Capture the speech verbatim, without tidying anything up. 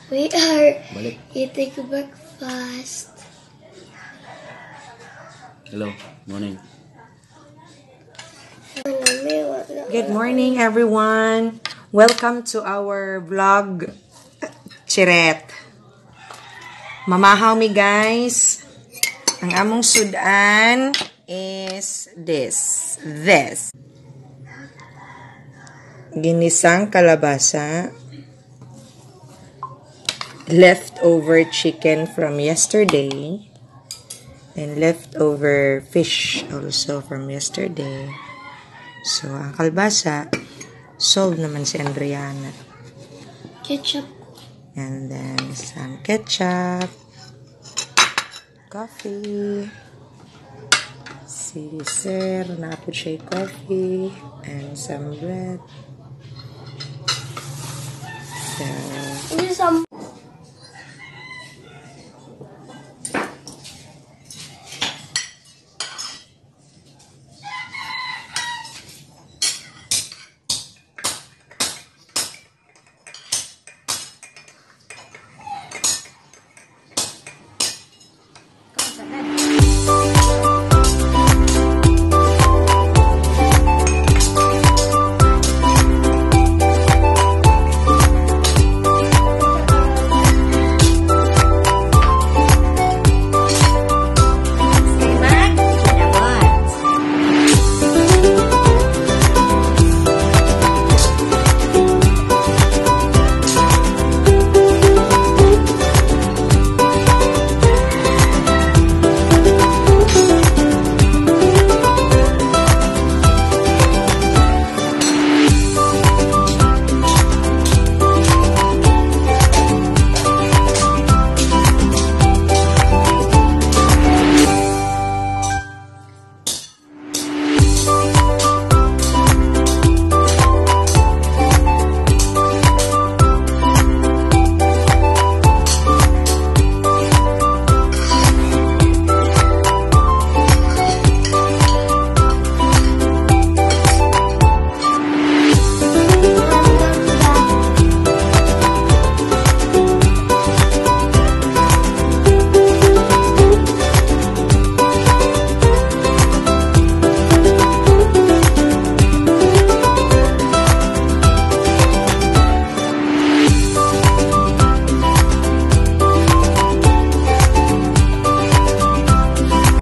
We are Balik. eating breakfast. Hello, morning. Good morning, everyone. Welcome to our vlog, Chiret. Mamahaw mi, guys. Ang among sudan is this. This. Ginisang kalabasa. Leftover chicken from yesterday. And leftover fish also from yesterday. So, ang kalbasa, solve naman si Andriana. Ketchup. And then, some ketchup. Coffee. Si Sir, napod siya coffee. And some bread. So,